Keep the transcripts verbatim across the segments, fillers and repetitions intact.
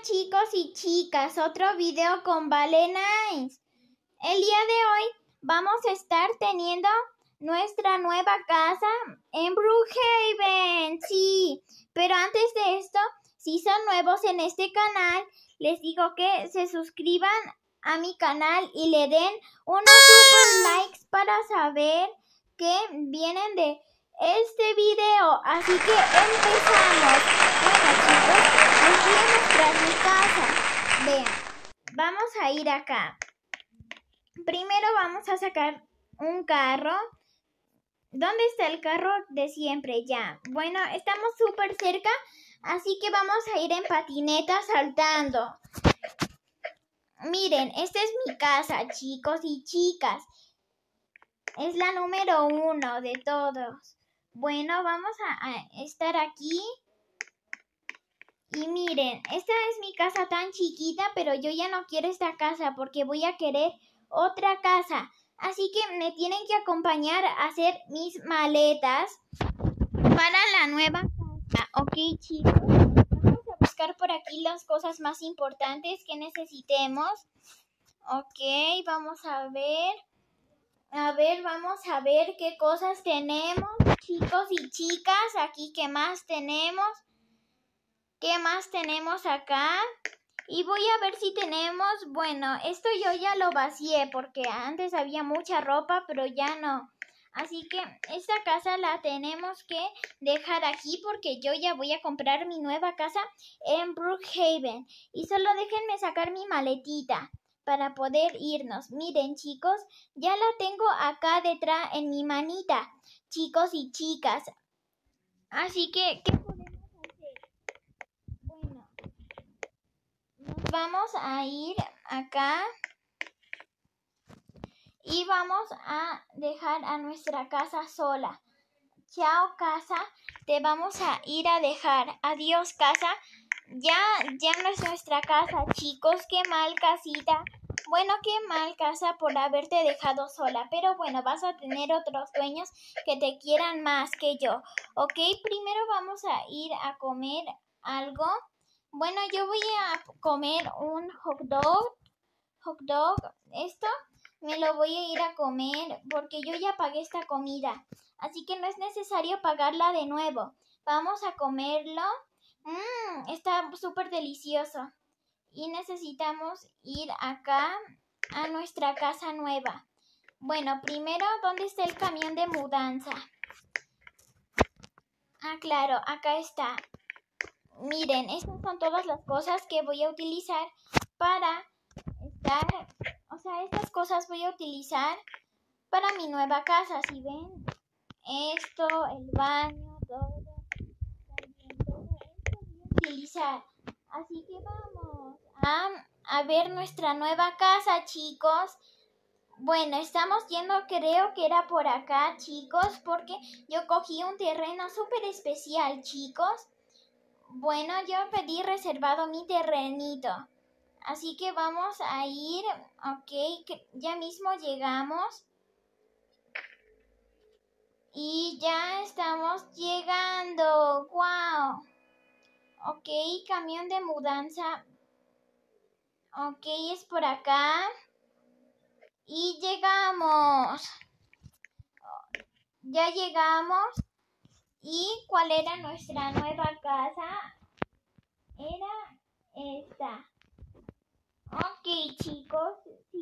chicos y chicas, otro video con Vale Nice. El día de hoy vamos a estar teniendo nuestra nueva casa en Brookhaven, sí. Pero antes de esto, si son nuevos en este canal, les digo que se suscriban a mi canal y le den unos super likes para saber que vienen de este video. Así que empezamos. Bueno chicos, les voy a mostrar mi casa. Vean, vamos a ir acá. Primero vamos a sacar un carro. ¿Dónde está el carro de siempre? Ya. Bueno, estamos súper cerca, así que vamos a ir en patineta saltando. Miren, esta es mi casa, chicos y chicas. Es la número uno de todos. Bueno, vamos a, a estar aquí. Y miren, esta es mi casa tan chiquita, pero yo ya no quiero esta casa porque voy a querer otra casa. Así que me tienen que acompañar a hacer mis maletas para la nueva casa. Ok, chicos. Vamos a buscar por aquí las cosas más importantes que necesitemos. Ok, vamos a ver. A ver, vamos a ver qué cosas tenemos, chicos y chicas. Aquí, ¿qué más tenemos? ¿Qué más tenemos acá? Y voy a ver si tenemos... Bueno, esto yo ya lo vacié porque antes había mucha ropa, pero ya no. Así que esta casa la tenemos que dejar aquí porque yo ya voy a comprar mi nueva casa en Brookhaven. Y solo déjenme sacar mi maletita para poder irnos. Miren, chicos, ya la tengo acá detrás en mi manita, chicos y chicas. Así que, ¿qué podemos hacer? Bueno, nos vamos a ir acá y vamos a dejar a nuestra casa sola. Chao, casa, te vamos a ir a dejar. Adiós, casa. Ya, ya no es nuestra casa, chicos. Qué mal, casita. Bueno, qué mal, casa, por haberte dejado sola. Pero bueno, vas a tener otros dueños que te quieran más que yo. Ok, primero vamos a ir a comer algo. Bueno, yo voy a comer un hot dog. Hot dog. Esto me lo voy a ir a comer porque yo ya pagué esta comida. Así que no es necesario pagarla de nuevo. Vamos a comerlo. Mmm, está súper delicioso. Y necesitamos ir acá a nuestra casa nueva. Bueno, primero, ¿dónde está el camión de mudanza? Ah, claro, acá está. Miren, estas son todas las cosas que voy a utilizar para estar... O sea, estas cosas voy a utilizar para mi nueva casa. Si ven, esto, el baño, todo. También todo esto voy a utilizar. Así que vamos a, a ver nuestra nueva casa, chicos. Bueno, estamos yendo, creo que era por acá, chicos, porque yo cogí un terreno súper especial, chicos. Bueno, yo pedí reservado mi terrenito. Así que vamos a ir, ok, que ya mismo llegamos. Y ya estamos llegando, wow. Ok, camión de mudanza. Ok, es por acá. Y llegamos. Ya llegamos. ¿Y cuál era nuestra nueva casa? Era esta. Ok, chicos. Sí.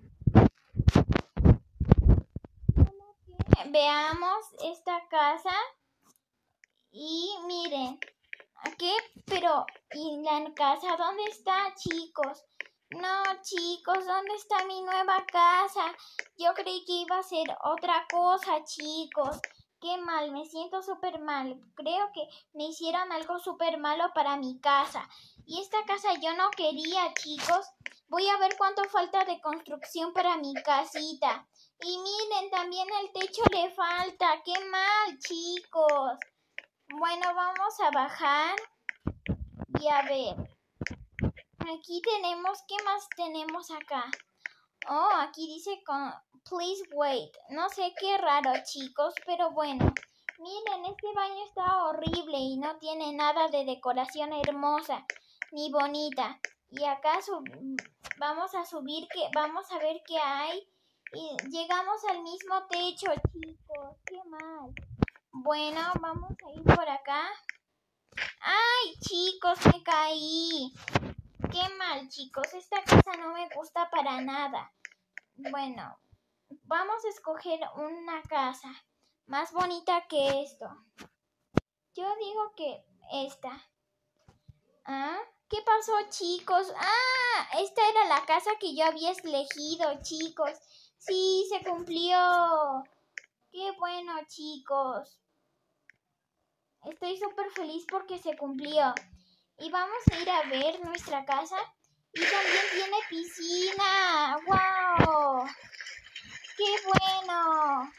Veamos esta casa. Y miren. ¿Qué? Pero, ¿y la casa dónde está, chicos? No, chicos, ¿dónde está mi nueva casa? Yo creí que iba a ser otra cosa, chicos. Qué mal, me siento súper mal. Creo que me hicieron algo súper malo para mi casa. Y esta casa yo no quería, chicos. Voy a ver cuánto falta de construcción para mi casita. Y miren, también el techo le falta. Qué mal, chicos. Bueno, vamos a bajar y a ver. Aquí tenemos, ¿qué más tenemos acá? Oh, aquí dice con please wait. No sé qué raro, chicos, pero bueno. Miren, este baño está horrible y no tiene nada de decoración hermosa. ni bonita. Y acá vamos a subir, que vamos a ver qué hay. Y llegamos al mismo techo, chicos. Qué mal. Bueno, vamos a ir por acá. ¡Ay, chicos! Me caí. Qué mal, chicos. Esta casa no me gusta para nada. Bueno, vamos a escoger una casa más bonita que esto. Yo digo que esta. ¿Ah? ¿Qué pasó, chicos? ¡Ah! Esta era la casa que yo había elegido, chicos. Sí, se cumplió. ¡Qué bueno, chicos! Estoy súper feliz porque se cumplió. Y vamos a ir a ver nuestra casa. Y también tiene piscina. ¡Wow! ¡Qué bueno!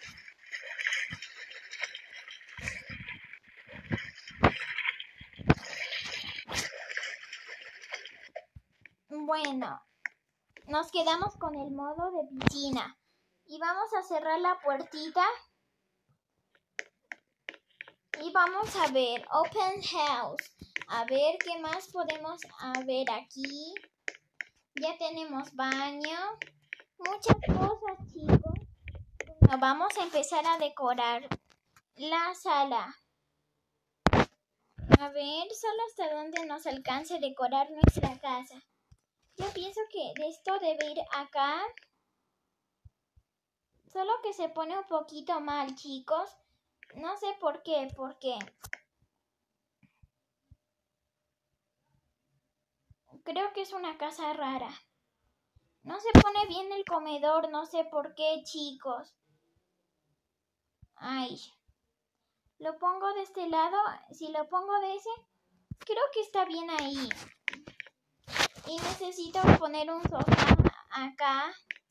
Bueno, nos quedamos con el modo de piscina. Y vamos a cerrar la puertita. Y vamos a ver, Open House. A ver qué más podemos ver aquí. Ya tenemos baño. Muchas cosas, chicos. Bueno, vamos a empezar a decorar la sala. A ver, solo hasta dónde nos alcance decorar nuestra casa. Yo pienso que de esto debe ir acá. Solo que se pone un poquito mal, chicos. No sé por qué, por qué. Creo que es una casa rara. No se pone bien el comedor, no sé por qué, chicos. Ay. Lo pongo de este lado. Si lo pongo de ese, creo que está bien ahí. Y necesito poner un sofá acá.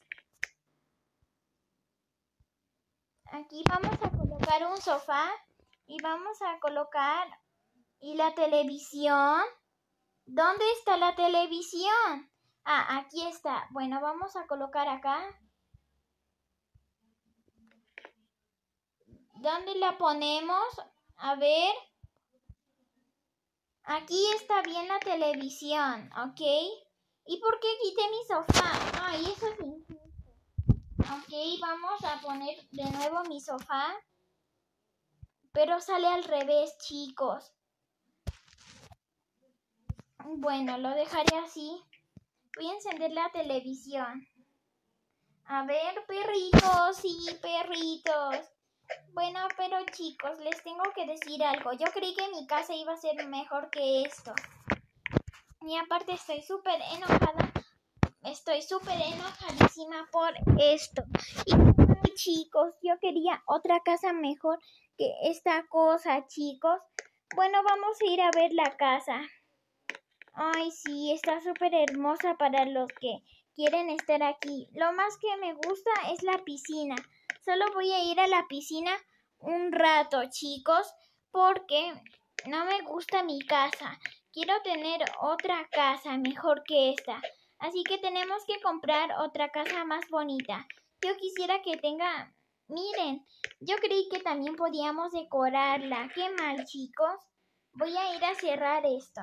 Aquí vamos a colocar un sofá. Y vamos a colocar... ¿Y la televisión? ¿Dónde está la televisión? Ah, aquí está. Bueno, vamos a colocar acá. ¿Dónde la ponemos? A ver. Aquí está bien la televisión, ¿ok? ¿Y por qué quité mi sofá? Ay, eso es injusto. Ok, vamos a poner de nuevo mi sofá. Pero sale al revés, chicos. Bueno, lo dejaré así. Voy a encender la televisión. A ver, perritos, sí, perritos. Bueno, pero chicos, les tengo que decir algo. Yo creí que mi casa iba a ser mejor que esto. Y aparte estoy súper enojada. Estoy súper enojadísima por esto. Y chicos, yo quería otra casa mejor que esta cosa, chicos. Bueno, vamos a ir a ver la casa. Ay, sí, está súper hermosa para los que quieren estar aquí. Lo más que me gusta es la piscina. Solo voy a ir a la piscina un rato, chicos, porque no me gusta mi casa. Quiero tener otra casa mejor que esta. Así que tenemos que comprar otra casa más bonita. Yo quisiera que tenga... Miren, yo creí que también podíamos decorarla. Qué mal, chicos. Voy a ir a cerrar esto.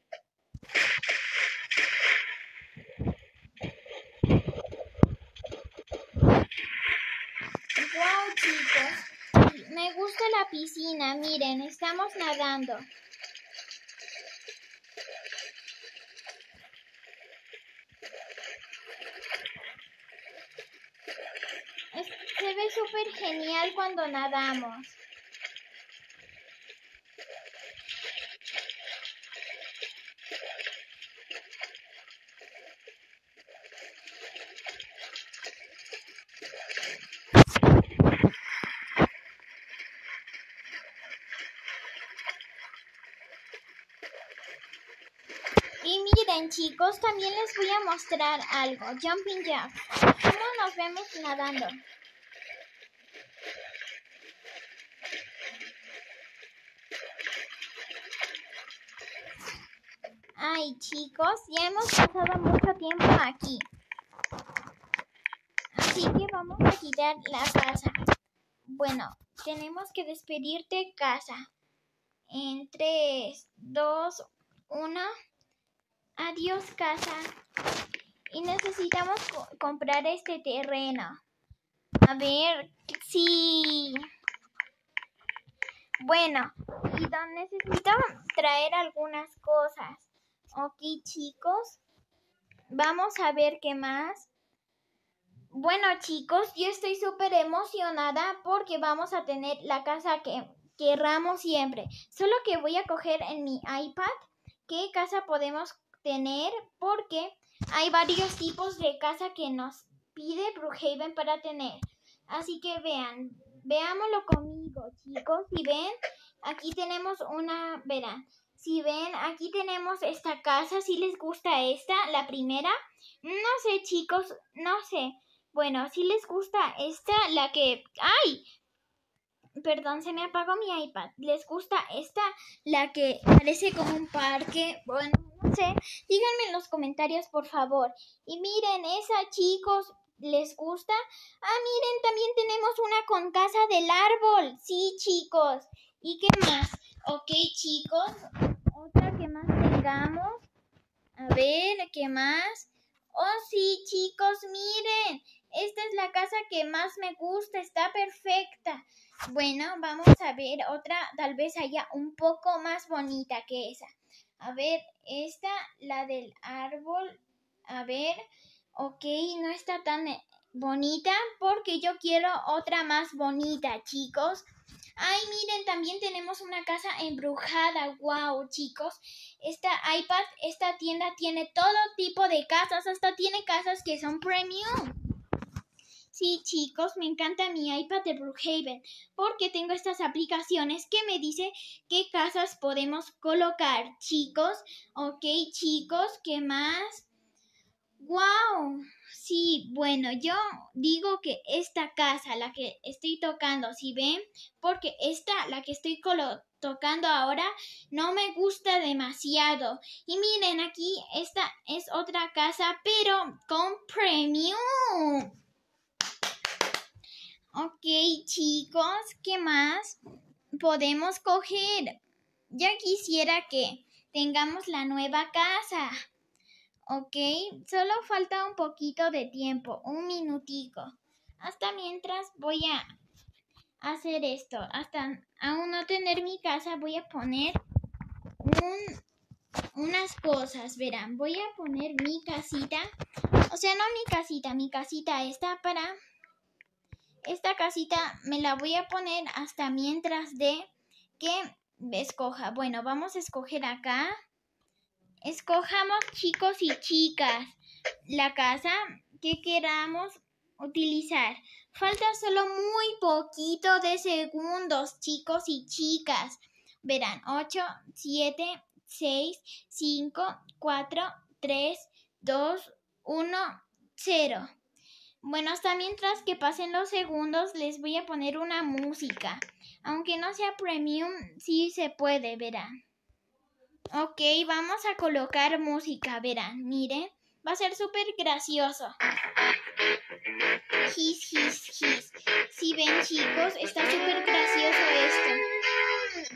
Wow, chicos, me gusta la piscina, miren, estamos nadando. Es, se ve súper genial cuando nadamos. Y miren, chicos, también les voy a mostrar algo. Jumping Jack. ¿Cómo nos vemos nadando? Ay, chicos, ya hemos pasado mucho tiempo aquí. Así que vamos a quitar la casa. Bueno, tenemos que despedirte, casa. En tres, dos, uno... Adiós, casa. Y necesitamos co comprar este terreno. A ver, sí. Bueno, y necesito traer algunas cosas. Ok, chicos. Vamos a ver qué más. Bueno, chicos, yo estoy súper emocionada porque vamos a tener la casa que querramos siempre. Solo que voy a coger en mi iPad qué casa podemos tener porque hay varios tipos de casa que nos pide Brookhaven para tener. Así que vean, veámoslo conmigo, chicos. Si ven, aquí tenemos una, verán. Si ven, aquí tenemos esta casa. Si les gusta esta, la primera. No sé, chicos, no sé. Bueno, si les gusta esta, la que... ¡Ay! Perdón, se me apagó mi iPad. ¿Les gusta esta? La que parece como un parque. Bueno, no sé. Díganme en los comentarios, por favor. Y miren, esa, chicos, ¿les gusta? Ah, miren, también tenemos una con casa del árbol. Sí, chicos. ¿Y qué más? Ok, chicos. Otra que más tengamos. A ver, ¿qué más? Oh, sí, chicos, miren. Esta es la casa que más me gusta. Está perfecta. Bueno, vamos a ver otra, tal vez haya un poco más bonita que esa. A ver, esta, la del árbol. A ver, ok, no está tan bonita porque yo quiero otra más bonita, chicos. Ay, miren, también tenemos una casa embrujada. Wow, chicos. Esta iPad, esta tienda tiene todo tipo de casas. Hasta tiene casas que son premium. Sí, chicos, me encanta mi iPad de Brookhaven porque tengo estas aplicaciones que me dice qué casas podemos colocar, chicos. Ok, chicos, ¿qué más? ¡Wow! Sí, bueno, yo digo que esta casa, la que estoy tocando, ¿sí ven? Porque esta, la que estoy tocando ahora, no me gusta demasiado. Y miren, aquí esta es otra casa, pero con premium. Ok, chicos, ¿qué más podemos coger? Ya quisiera que tengamos la nueva casa. Ok, solo falta un poquito de tiempo, un minutico. Hasta mientras voy a hacer esto. Hasta aún no tener mi casa voy a poner un, unas cosas. Verán, voy a poner mi casita. O sea, no mi casita, mi casita está para... Esta casita me la voy a poner hasta mientras de que escoja. Bueno, vamos a escoger acá. Escojamos, chicos y chicas, la casa que queramos utilizar. Falta solo muy poquito de segundos, chicos y chicas. Verán, ocho, siete, seis, cinco, cuatro, tres, dos, uno, cero. Bueno, hasta mientras que pasen los segundos les voy a poner una música. Aunque no sea premium, sí se puede, verán. Ok, vamos a colocar música, verán, miren. Va a ser súper gracioso. His, his, his. Si ven, chicos, está súper gracioso esto.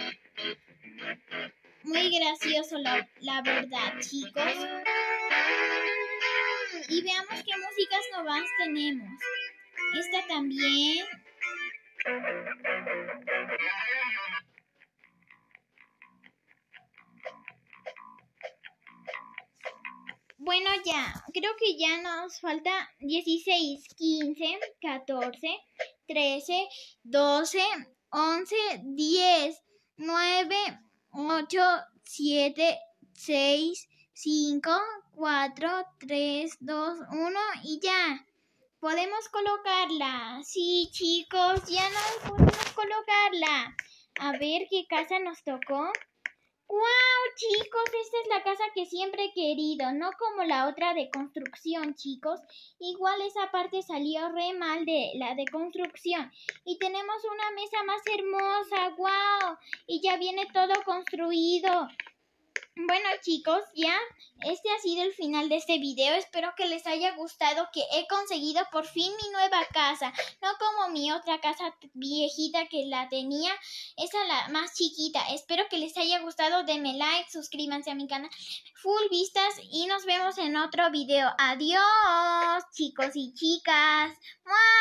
Muy gracioso, la, la verdad, chicos. Y veamos qué músicas nuevas tenemos. Esta también. Bueno, ya, creo que ya nos falta dieciséis, quince, catorce, trece, doce, once, diez, nueve, ocho, siete, seis, cinco, cuatro, tres, dos, uno y ya. Podemos colocarla. Sí, chicos, ya no podemos colocarla. A ver qué casa nos tocó. ¡Wow, chicos! Esta es la casa que siempre he querido, no como la otra de construcción, chicos. Igual esa parte salió re mal de la de construcción. Y tenemos una mesa más hermosa, ¡wow! Y ya viene todo construido. Bueno, chicos, ya este ha sido el final de este video. Espero que les haya gustado, que he conseguido por fin mi nueva casa. No como mi otra casa viejita que la tenía, esa la más chiquita. Espero que les haya gustado. Denme like, suscríbanse a mi canal Full Vistas y nos vemos en otro video. Adiós, chicos y chicas. ¡Mua!